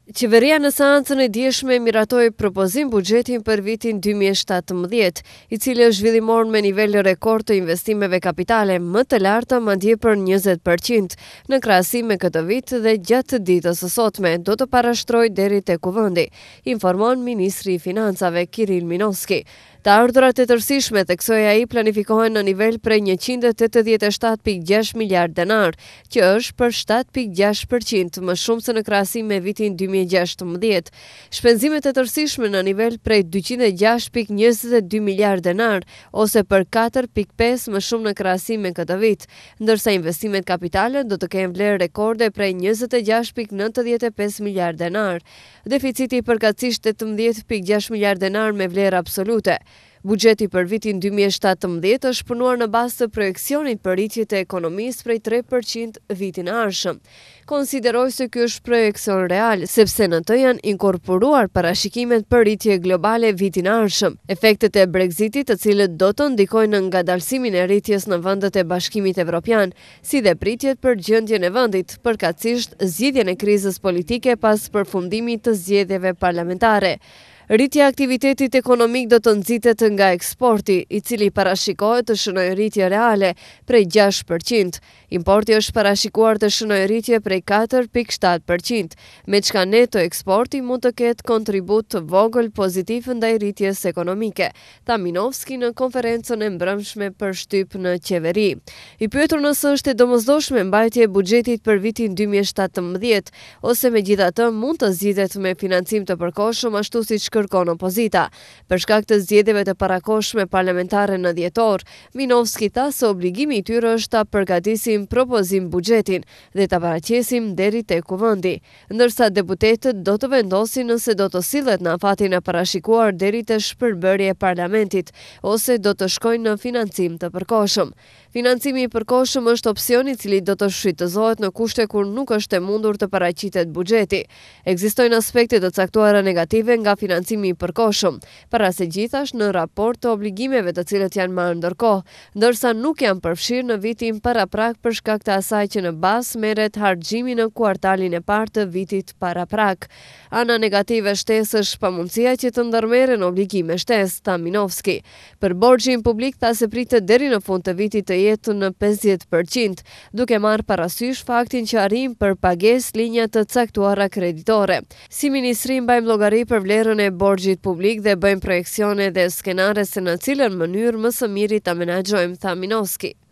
Qeveria në seancën e dieshme miratoi propozim buxhetin për vitin 2017, i cili është zhvillimor me nivel rekord të investimeve kapitale më të larta madje për 20%, në krahasim me këtë vit dhe gjatë ditës së sotme do të parashtrojë deri tek Kuvendi, informon Ministri i Financave Kirill Minovski. Të ardhurat e tërësishme theksoi ai planifikohen në nivel prej 187.6 miliard denar, që është për 7.6% më shumë se në krahasim me vitin 2016. Shpenzimet e tërësishme në nivel prej 206.22 miliard denar, ose për 4.5 më shumë në krahasim me këtë vit, ndërsa investimet kapitale do të kenë vlerë rekorde prej 26.95 miliard denar. Deficiti përkatësisht 18.6 miliard denar me vlerë absolute. Buxheti për vitin 2017 është punuar në bazë të projekcionit për rritje të ekonomisë prej 3% vitin e ardhshëm. Konsideroi se ky është projekcion real, sepse në të janë inkorporuar parashikimet për rritje globale vitin e ardhshëm. Efektet e Brexitit, të cilët do të ndikojnë në ngadalësimin e rritjes në vendet e Bashkimit Evropian, si dhe pritjet për gjendjen e vendit, përkatësisht zgjidhjen e krizës politike pas përfundimit të zgjedhjeve parlamentare. Rritja e aktivitetit ekonomik do të nxitet nga eksporti, i cili parashikohet të shënojë rritje reale prej 6%. Importi është parashikuar të shënojë rritje prej 4.7%, me çka neto eksporti mund të ketë kontribut të vogël pozitiv ndaj rritjes ekonomike, tha Minovski në konferencën e mbrëmshme për shtyp në qeveri. I pyetur nëse është e domosdoshme mbajtja e buxhetit për vitin 2017, ose megjithatë mund të zgjidhet me financim të përkohshëm ashtu siç kërkon opozita. Për shkak të zgjedhjeve të parakohshme parlamentare në dhjetor, Minovski tha se obligimi i tyre është ta përgatisin propozim buxhetin dhe ta paraqesim deri tek Kuvendi, ndërsa deputetët do të vendosin nëse do të sillet në afatin e parashikuar deri te shpërbërja e parlamentit ose do të shkojnë në financim të përkohshëm. Financimi i përkohshëm është opsion i cili do të shfrytëzohet në kushte kur nuk është e mundur të paraqitet buxheti. Ekzistojnë aspekte të caktuara negative nga financimi i përkohshëm, para se gjithashtu në raport të obligimeve të cilët janë marrë ndërkohë, ndërsa nuk janë përfshirë në vitin paraprak për shkak të asaj që në bazë merret harxhimi në kuartalin e parë të vitit paraprak. Ana negative shtesë është pamundësia që të ndërmerren obligime shtesë, tha Minovski. Për borxhin publik tha se pritet deri në fund të vitit të jetë në 50%, duke marrë parasysh faktin që arrin për pagesë linja të caktuara kreditore. Si ministri mbajmë llogari për vlerën e borxhit publik dhe bëjmë projeksione dhe skenare se në cilën mënyrë më së miri ta menaxhojmë, tha Minovski.